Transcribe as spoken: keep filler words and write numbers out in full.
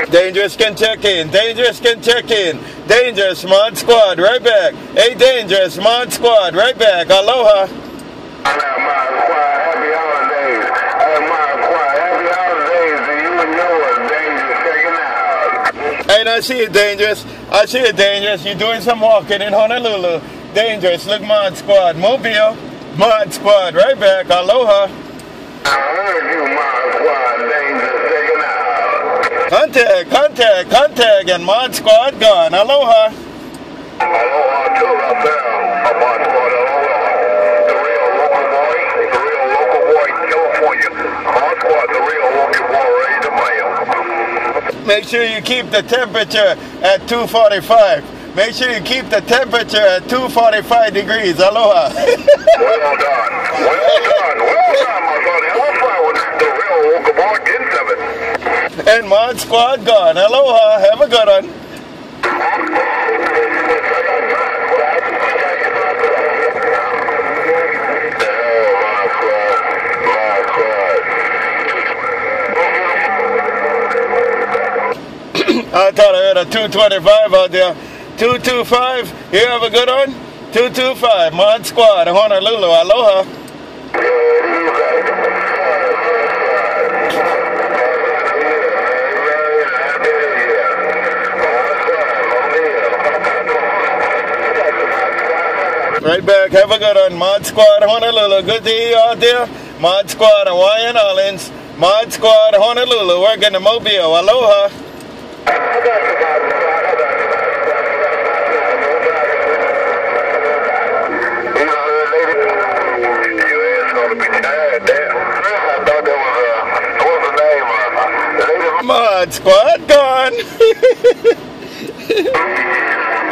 Dangerous can check in. Dangerous can check in. Dangerous, Mod Squad, right back. Hey, Dangerous, Mod Squad, right back. Aloha. Mod Squad, happy holidays. Hey, Mod Squad, happy holidays to you and yours. Dangerous checking out. Hey, I see you, Dangerous. I see you, Dangerous. You're doing some walking in Honolulu. Dangerous, look, Mod Squad. Mobile, Mod Squad, right back. Aloha. I heard you, Mod Squad. Dangerous checking out. Contact, contact, contact, and Mod Squad gone. Aloha. Aloha to Rafael. Mod Squad, aloha. The real local boy, the real local boy in California. Mod Squad, the real local boy ready to mail. Make sure you keep the temperature at two forty-five. Make sure you keep the temperature at two forty-five degrees. Aloha. Well done. Well done. Well done, my brother. Hellfire with the real local boy in seven. And Mod Squad gone. Aloha. Have a good one. I thought I had a two twenty-five out there. two twenty-five, you have a good one? two twenty-five, Mod Squad, Honolulu, aloha. Right back, have a good one, Mod Squad, Honolulu, good to hear you out there. Mod Squad, Hawaiian Islands, Mod Squad, Honolulu, working the Mobile, aloha. Mod Squad gone.